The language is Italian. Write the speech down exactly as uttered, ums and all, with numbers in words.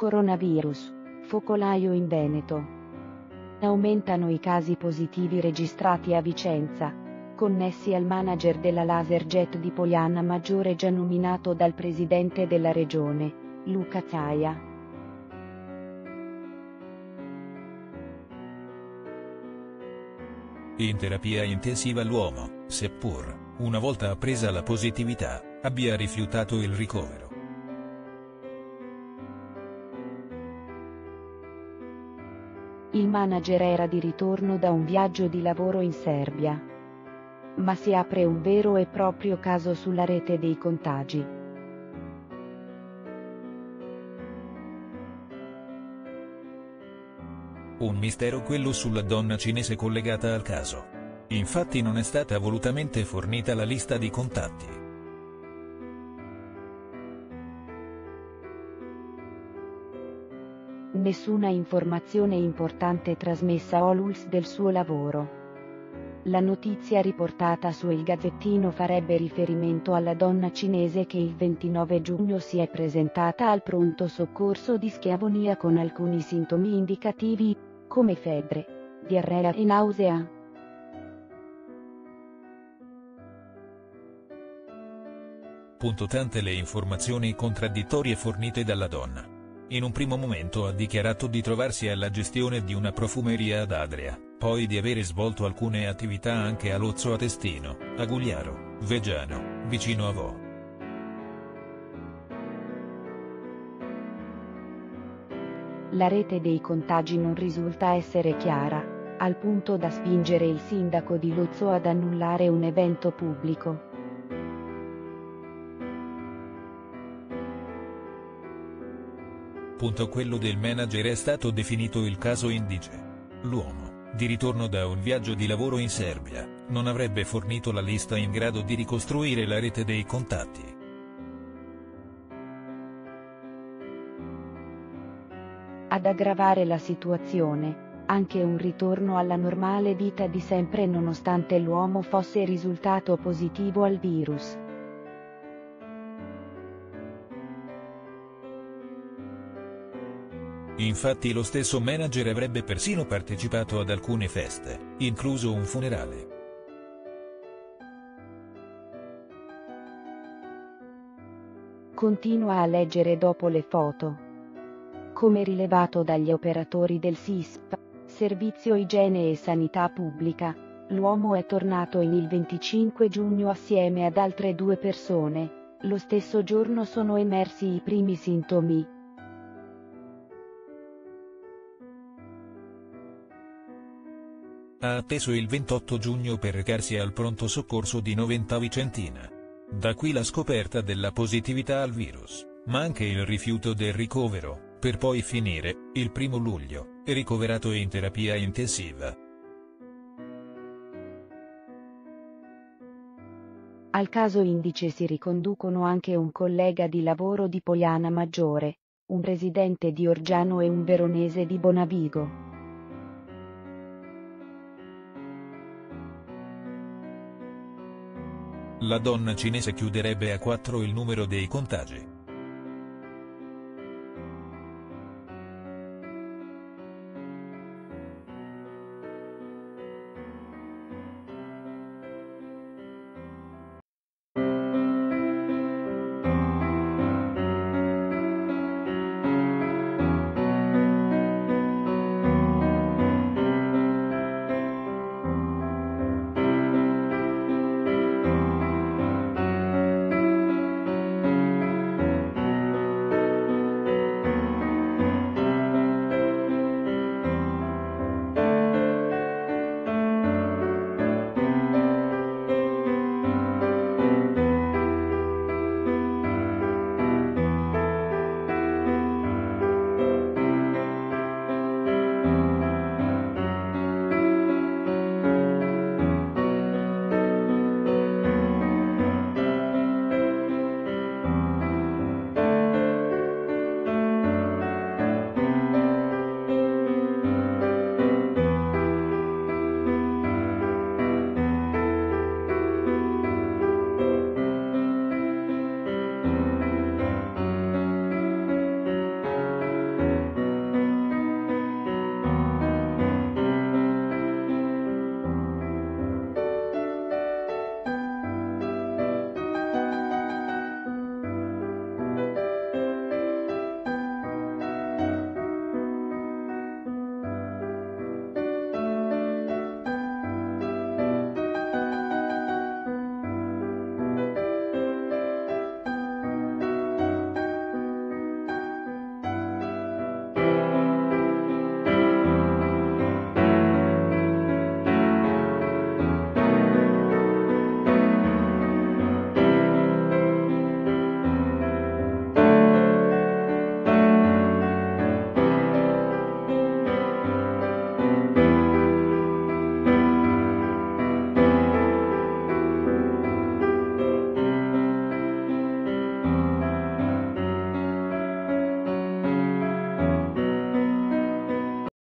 Coronavirus. Focolaio in Veneto. Aumentano i casi positivi registrati a Vicenza, connessi al manager della Laserjet di Pogliana Maggiore già nominato dal presidente della regione, Luca Zaia. In terapia intensiva l'uomo, seppur, una volta appresa la positività, abbia rifiutato il ricovero. Il manager era di ritorno da un viaggio di lavoro in Serbia. Ma si apre un vero e proprio caso sulla rete dei contagi. Un mistero quello sulla donna cinese collegata al caso. Infatti non è stata volutamente fornita la lista di contatti. Nessuna informazione importante trasmessa all'U L S del suo lavoro. La notizia riportata su Il Gazzettino farebbe riferimento alla donna cinese che il ventinove giugno si è presentata al pronto soccorso di Schiavonia con alcuni sintomi indicativi, come febbre, diarrea e nausea. Punto tante le informazioni contraddittorie fornite dalla donna. In un primo momento ha dichiarato di trovarsi alla gestione di una profumeria ad Adria, poi di avere svolto alcune attività anche a Lozzo a Testino, a Gugliaro, Veggiano, vicino a Vo. La rete dei contagi non risulta essere chiara, al punto da spingere il sindaco di Lozzo ad annullare un evento pubblico. Punto quello del manager è stato definito il caso indice. L'uomo, di ritorno da un viaggio di lavoro in Serbia, non avrebbe fornito la lista in grado di ricostruire la rete dei contatti. Ad aggravare la situazione, anche un ritorno alla normale vita di sempre nonostante l'uomo fosse risultato positivo al virus. Infatti lo stesso manager avrebbe persino partecipato ad alcune feste, incluso un funerale. Continua a leggere dopo le foto. Come rilevato dagli operatori del S I S P, Servizio Igiene e Sanità Pubblica, l'uomo è tornato in il venticinque giugno assieme ad altre due persone. Lo stesso giorno sono emersi i primi sintomi. Ha atteso il ventotto giugno per recarsi al pronto soccorso di Noventa Vicentina. Da qui la scoperta della positività al virus, ma anche il rifiuto del ricovero, per poi finire, il primo luglio, ricoverato in terapia intensiva. Al caso indice si riconducono anche un collega di lavoro di Pogliana Maggiore, un residente di Orgiano e un veronese di Bonavigo. La donna cinese chiuderebbe a quattro il numero dei contagi.